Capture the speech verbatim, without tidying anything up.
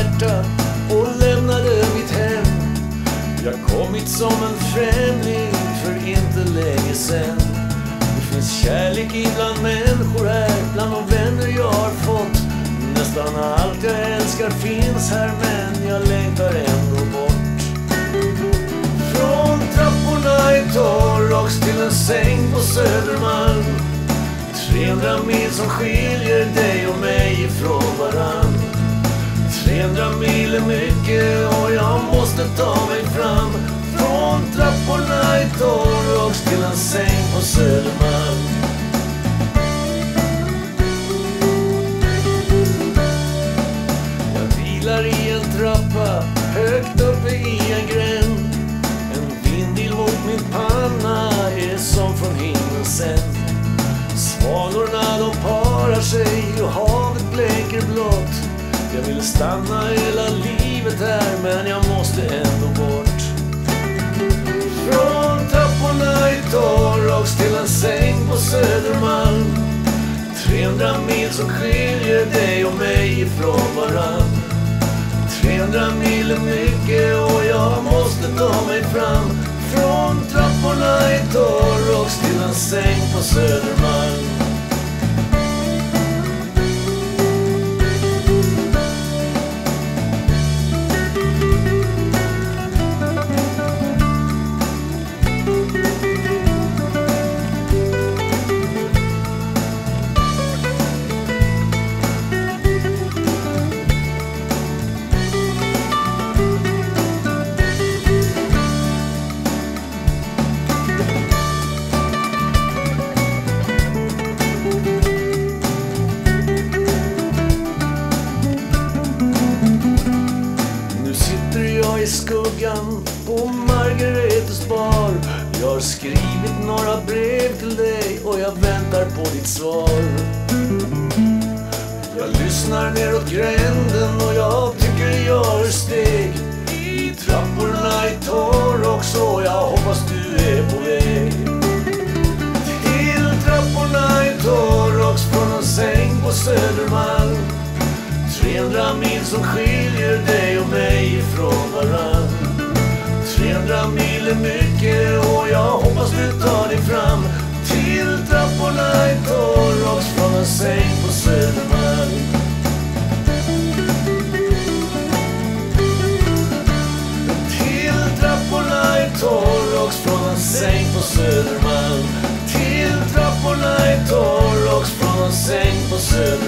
hjärta och lämnade mitt hem. Jag kom hit som en främling för inte länge sen. Det finns kärlek ibland människor här, bland de vänner jag har fått. Nästan allt jag älskar finns här, men jag längtar ändå bort. Från trapporna i Torrox till en säng på Södermalm. trehundra mil som skiljer dig och mig ifrån varann. trehundra mil är mycket och jag måste ta mig fram. Från trapporna i Torrox till en säng på Södermalm. Jag vilar i en trappa högt uppe i en gränd. En vindil mot min panna är som från himlen sänd. Svalorna de parar sig och havet blänker blått. Jag vill stanna hela livet här, men jag måste ändå bort. Från trapporna i Torrox till en säng på Södermalm. trehundra mil som skiljer dig och mig ifrån varann. trehundra mil är mycket och jag måste ta mig fram. Från trapporna i Torrox till en säng på Södermalm. I skuggan på Margaretes bar. Jag har skrivit några brev till dig och jag väntar på ditt svar. Jag lyssnar neråt gränden och jag tycker jag hör steg i trapporna i Torrox och jag hoppas du är på väg. Till trapporna i Torrox från en säng på Södermalm. trehundra mil som skiljer dig och mig ifrån varann. trehundra mil är mycket och jag hoppas du tar dig fram. Till trapporna i Torrox från en säng på Södermalm. Till trapporna i Torrox från en säng på Södermalm. Till trapporna i Torrox från en säng på Södermalm.